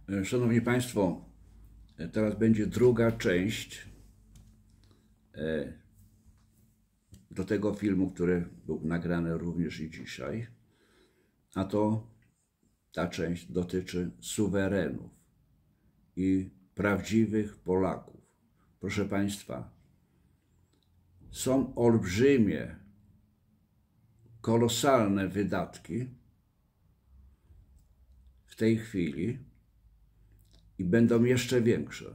Szanowni Państwo, teraz będzie druga część do tego filmu, który był nagrany również i dzisiaj, a ta część dotyczy suwerenów i prawdziwych Polaków. Proszę Państwa, są olbrzymie, kolosalne wydatki w tej chwili i będą jeszcze większe.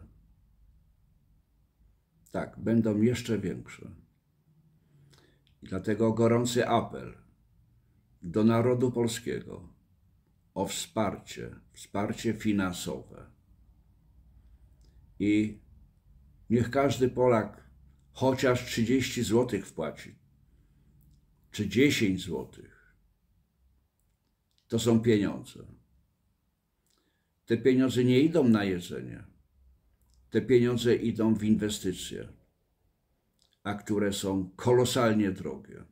Tak, będą jeszcze większe. I dlatego gorący apel do narodu polskiego o wsparcie finansowe. I niech każdy Polak chociaż 30 zł wpłaci, czy 10 zł. To są pieniądze. Te pieniądze nie idą na jedzenie. Te pieniądze idą w inwestycje, a które są kolosalnie drogie.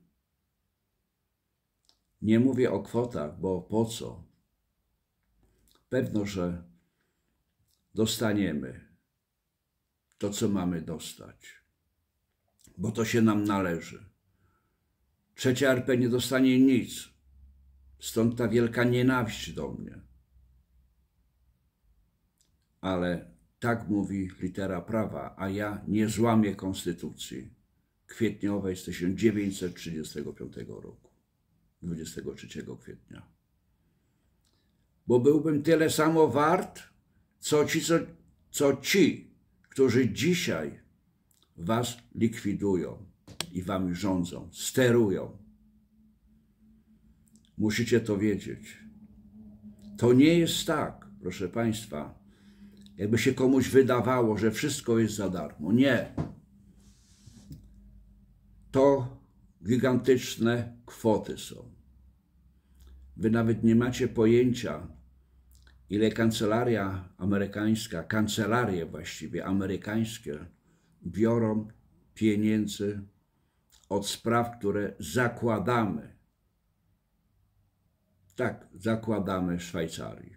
Nie mówię o kwotach, bo po co? Pewno, że dostaniemy to, co mamy dostać, bo to się nam należy. Trzecia RP nie dostanie nic, stąd ta wielka nienawiść do mnie. Ale tak mówi litera prawa, a ja nie złamię konstytucji kwietniowej z 1935 roku, 23 kwietnia. Bo byłbym tyle samo wart, co ci, którzy dzisiaj was likwidują i wami rządzą, sterują. Musicie to wiedzieć. To nie jest tak, proszę Państwa, jakby się komuś wydawało, że wszystko jest za darmo. Nie. To gigantyczne kwoty są. Wy nawet nie macie pojęcia, ile kancelaria amerykańska, kancelarie właściwie amerykańskie biorą pieniędzy od spraw, które zakładamy. Tak, zakładamy w Szwajcarii.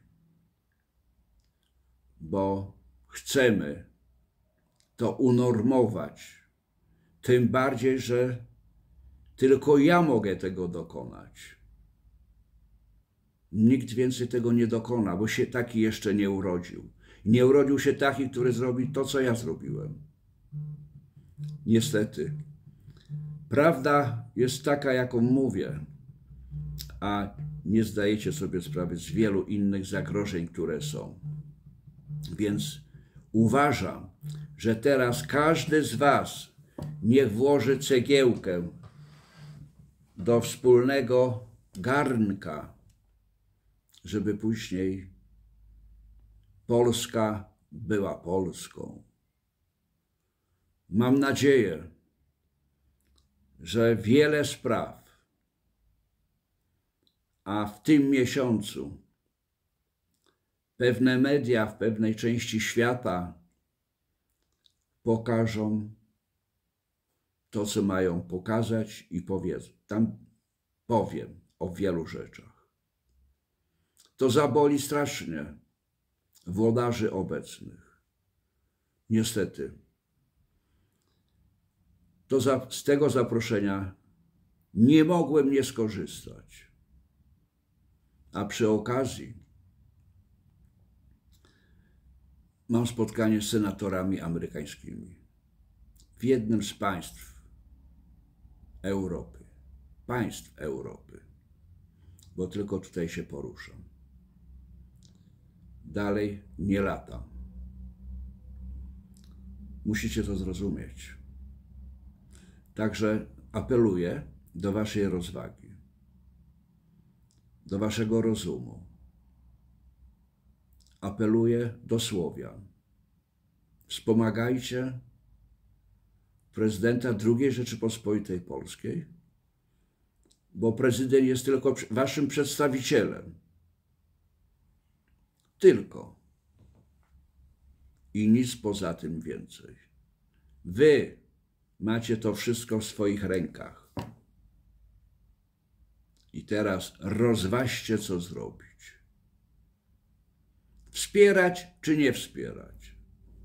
Bo chcemy to unormować. Tym bardziej, że tylko ja mogę tego dokonać. Nikt więcej tego nie dokona, bo się taki jeszcze nie urodził. Nie urodził się taki, który zrobi to, co ja zrobiłem. Niestety. Prawda jest taka, jaką mówię, a nie zdajecie sobie sprawy z wielu innych zagrożeń, które są. Więc uważam, że teraz każdy z was niech włoży cegiełkę do wspólnego garnka, żeby później Polska była Polską. Mam nadzieję, że wiele spraw, a w tym miesiącu pewne media w pewnej części świata pokażą to, co mają pokazać i powiedzą. Tam powiem o wielu rzeczach. To zaboli strasznie włodarzy obecnych. Niestety. Z tego zaproszenia nie mogłem nie skorzystać. A przy okazji mam spotkanie z senatorami amerykańskimi w jednym z państw Europy. Bo tylko tutaj się poruszam. Dalej nie latam. Musicie to zrozumieć. Także apeluję do waszej rozwagi, do waszego rozumu. Apeluję do Słowian. Wspomagajcie prezydenta II Rzeczypospolitej Polskiej, bo prezydent jest tylko waszym przedstawicielem. Tylko. I nic poza tym więcej. Wy macie to wszystko w swoich rękach. I teraz rozważcie, co zrobić. Wspierać czy nie wspierać?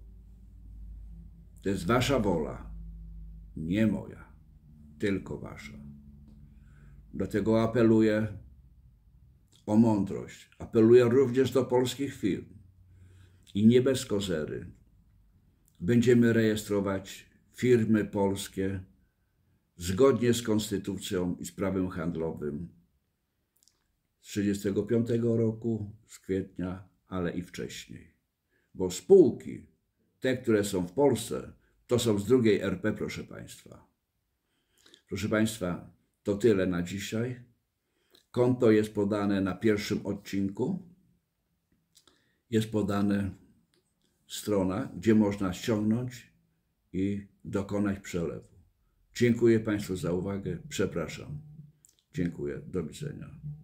To jest wasza wola, nie moja, tylko wasza. Dlatego apeluję o mądrość. Apeluję również do polskich firm. I nie bez kozery. Będziemy rejestrować firmy polskie zgodnie z konstytucją i z prawem handlowym z 1935 roku, z kwietnia, ale i wcześniej. Bo spółki, te, które są w Polsce, to są z drugiej RP, proszę Państwa. Proszę Państwa, to tyle na dzisiaj. Konto jest podane na pierwszym odcinku. Jest podane strona, gdzie można ściągnąć i dokonać przelewu. Dziękuję Państwu za uwagę. Przepraszam. Dziękuję. Do widzenia.